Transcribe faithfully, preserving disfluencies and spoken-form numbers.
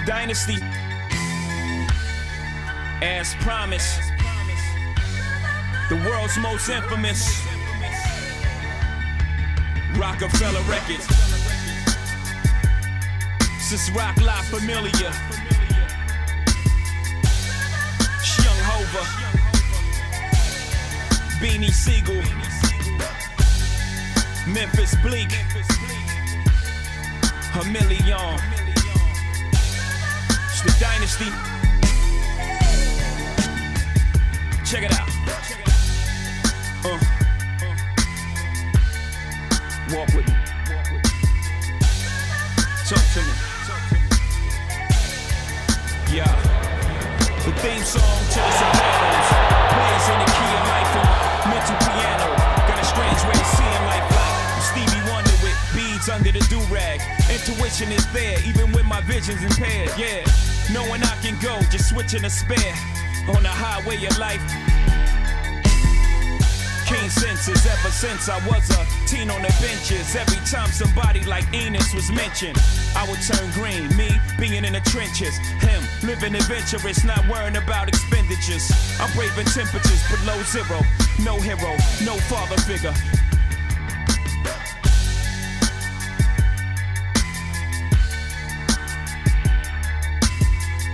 Dynasty, as promised, the world's most infamous Rockefeller Records. Since Rock La Familia, Young Hova, Beanie Siegel, Memphis Bleak, a million. It's the Dynasty. Check it out. Uh. Walk with me. Talk to me. Yeah. The theme song to the Sopranos plays in the key of life on my mental piano. Got a strange way of seeing life like Stevie Wonder with beads under the do-rag. Intuition is there even when my vision's impaired. Yeah, knowing I can go, just switching a spare on the highway of life. Keen senses ever since I was a teen on the benches. Every time somebody like Enos was mentioned, I would turn green. Me being in the trenches, him living adventurous, not worrying about expenditures. I'm braving temperatures below zero. No hero, no father figure.